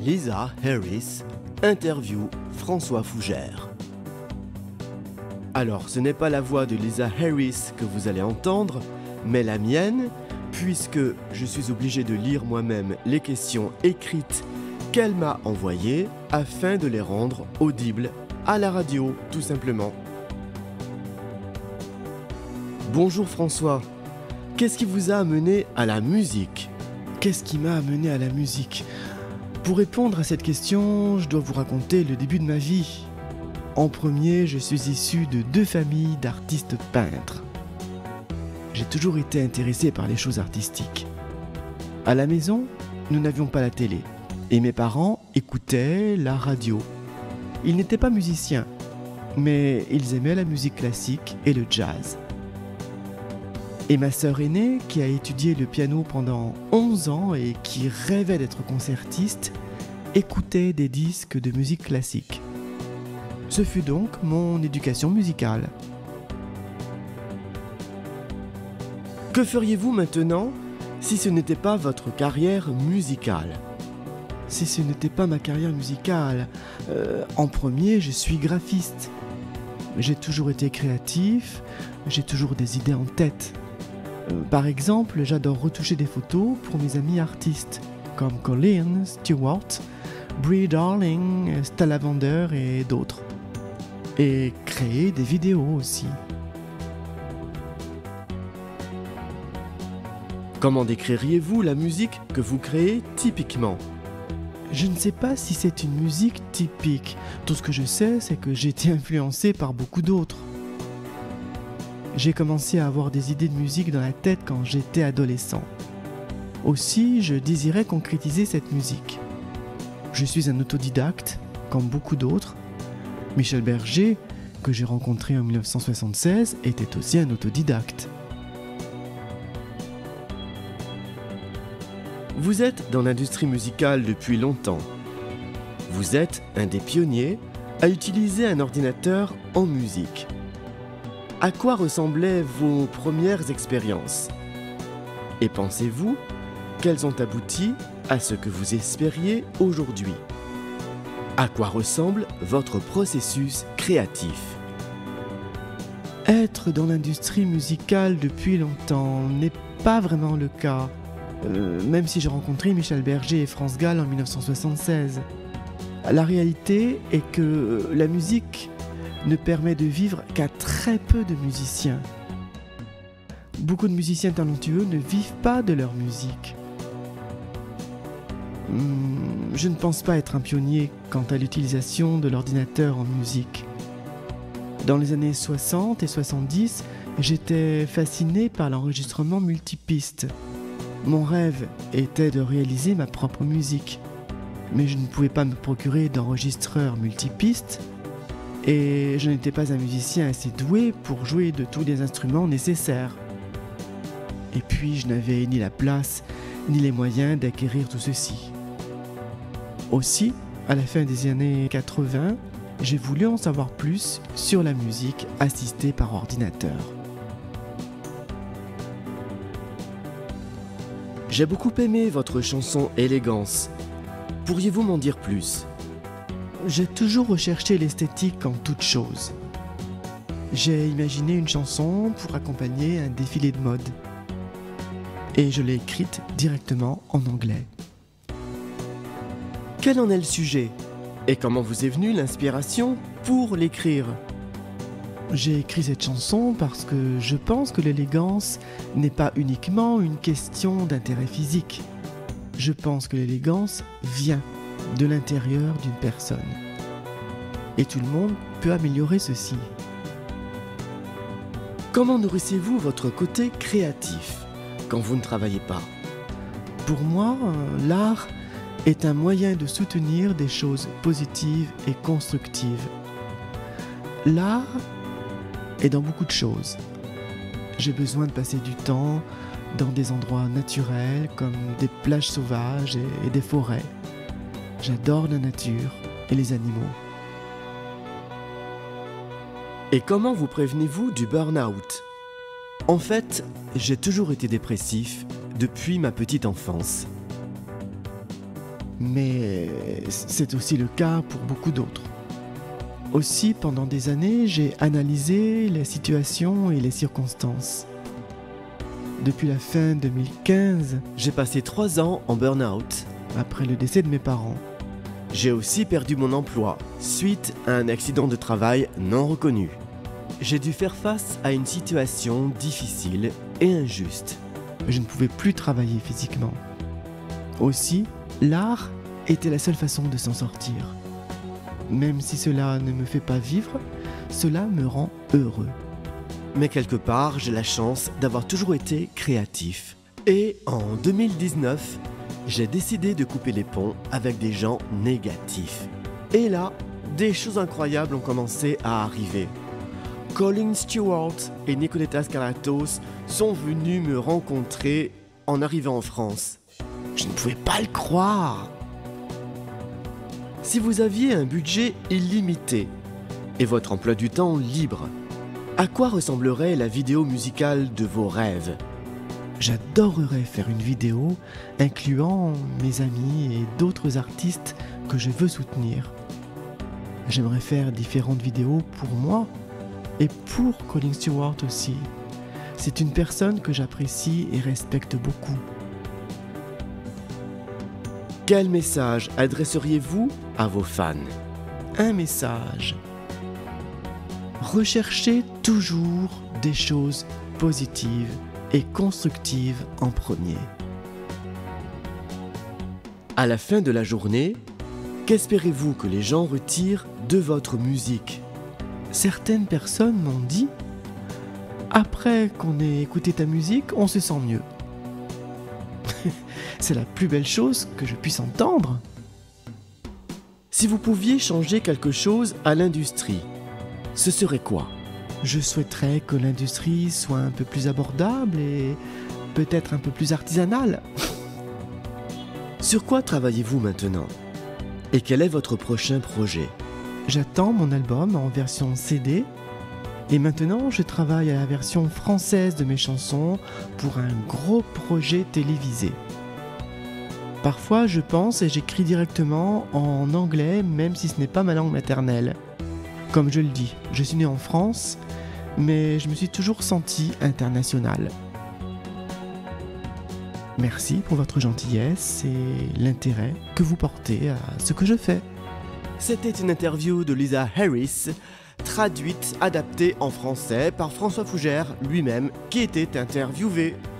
Lisa Harris, interview François Fougère. Alors, ce n'est pas la voix de Lisa Harris que vous allez entendre, mais la mienne, puisque je suis obligé de lire moi-même les questions écrites qu'elle m'a envoyées afin de les rendre audibles à la radio, tout simplement. Bonjour François, qu'est-ce qui vous a amené à la musique ? Qu'est-ce qui m'a amené à la musique ? Pour répondre à cette question, je dois vous raconter le début de ma vie. En premier, je suis issu de 2 familles d'artistes peintres. J'ai toujours été intéressé par les choses artistiques. À la maison, nous n'avions pas la télé et mes parents écoutaient la radio. Ils n'étaient pas musiciens, mais ils aimaient la musique classique et le jazz. Et ma sœur aînée, qui a étudié le piano pendant 11 ans et qui rêvait d'être concertiste, écoutait des disques de musique classique. Ce fut donc mon éducation musicale. Que feriez-vous maintenant si ce n'était pas votre carrière musicale ? Si ce n'était pas ma carrière musicale, en premier, je suis graphiste. J'ai toujours été créatif, j'ai toujours des idées en tête. Par exemple, j'adore retoucher des photos pour mes amis artistes, comme Colin, Stewart, Brie Darling, Stella Vander et d'autres. Et créer des vidéos aussi. Comment décririez-vous la musique que vous créez typiquement ? Je ne sais pas si c'est une musique typique. Tout ce que je sais, c'est que j'ai été influencé par beaucoup d'autres. J'ai commencé à avoir des idées de musique dans la tête quand j'étais adolescent. Aussi, je désirais concrétiser cette musique. Je suis un autodidacte, comme beaucoup d'autres. Michel Berger, que j'ai rencontré en 1976, était aussi un autodidacte. Vous êtes dans l'industrie musicale depuis longtemps. Vous êtes un des pionniers à utiliser un ordinateur en musique. À quoi ressemblaient vos premières expériences ? Et pensez-vous qu'elles ont abouti à ce que vous espériez aujourd'hui ? À quoi ressemble votre processus créatif ? Être dans l'industrie musicale depuis longtemps n'est pas vraiment le cas, même si j'ai rencontré Michel Berger et France Gall en 1976. La réalité est que la musique ne permet de vivre qu'à très peu de musiciens. Beaucoup de musiciens talentueux ne vivent pas de leur musique. Je ne pense pas être un pionnier quant à l'utilisation de l'ordinateur en musique. Dans les années 60 et 70, j'étais fasciné par l'enregistrement multipiste. Mon rêve était de réaliser ma propre musique, mais je ne pouvais pas me procurer d'enregistreur multipiste et je n'étais pas un musicien assez doué pour jouer de tous les instruments nécessaires. Et puis je n'avais ni la place ni les moyens d'acquérir tout ceci. Aussi, à la fin des années 80, j'ai voulu en savoir plus sur la musique assistée par ordinateur. J'ai beaucoup aimé votre chanson Élégance. Pourriez-vous m'en dire plus ? J'ai toujours recherché l'esthétique en toute chose. J'ai imaginé une chanson pour accompagner un défilé de mode. Et je l'ai écrite directement en anglais. Quel en est le sujet ? Et comment vous est venue l'inspiration pour l'écrire ? J'ai écrit cette chanson parce que je pense que l'élégance n'est pas uniquement une question d'intérêt physique. Je pense que l'élégance vient de l'intérieur d'une personne. Et tout le monde peut améliorer ceci. Comment nourrissez-vous votre côté créatif quand vous ne travaillez pas ? Pour moi, l'art est un moyen de soutenir des choses positives et constructives. L'art est dans beaucoup de choses. J'ai besoin de passer du temps dans des endroits naturels comme des plages sauvages et des forêts. J'adore la nature et les animaux. Et comment vous prévenez-vous du burn-out ? En fait, j'ai toujours été dépressif depuis ma petite enfance. Mais c'est aussi le cas pour beaucoup d'autres. Aussi, pendant des années, j'ai analysé les situations et les circonstances. Depuis la fin 2015, J'ai passé 3 ans en burn-out. après le décès de mes parents, J'ai aussi perdu mon emploi suite à un accident de travail non reconnu. J'ai dû faire face à une situation difficile et injuste. je ne pouvais plus travailler physiquement. Aussi, l'art était la seule façon de s'en sortir. Même si cela ne me fait pas vivre, cela me rend heureux. Mais quelque part, j'ai la chance d'avoir toujours été créatif. Et en 2019, j'ai décidé de couper les ponts avec des gens négatifs. Et là, des choses incroyables ont commencé à arriver. Colin Stewart et Nicoletta Scalatos sont venus me rencontrer en arrivant en France. Je ne pouvais pas le croire. Si vous aviez un budget illimité et votre emploi du temps libre, à quoi ressemblerait la vidéo musicale de vos rêves ? J'adorerais faire une vidéo incluant mes amis et d'autres artistes que je veux soutenir. J'aimerais faire différentes vidéos pour moi et pour Colin Stewart aussi. C'est une personne que j'apprécie et respecte beaucoup. Quel message adresseriez-vous à vos fans ? Un message. Recherchez toujours des choses positives et constructives en premier. À la fin de la journée, qu'espérez-vous que les gens retirent de votre musique ? Certaines personnes m'ont dit « Après qu'on ait écouté ta musique, on se sent mieux. » C'est la plus belle chose que je puisse entendre. Si vous pouviez changer quelque chose à l'industrie, ce serait quoi ? Je souhaiterais que l'industrie soit un peu plus abordable et peut-être un peu plus artisanale. Sur quoi travaillez-vous maintenant ? Et quel est votre prochain projet ? J'attends mon album en version CD et maintenant je travaille à la version française de mes chansons pour un gros projet télévisé. Parfois je pense et j'écris directement en anglais même si ce n'est pas ma langue maternelle. Comme je le dis, je suis né en France, mais je me suis toujours senti international. Merci pour votre gentillesse et l'intérêt que vous portez à ce que je fais. C'était une interview de Lisa Harris, traduite, adaptée en français par François Fougère lui-même, qui était interviewé.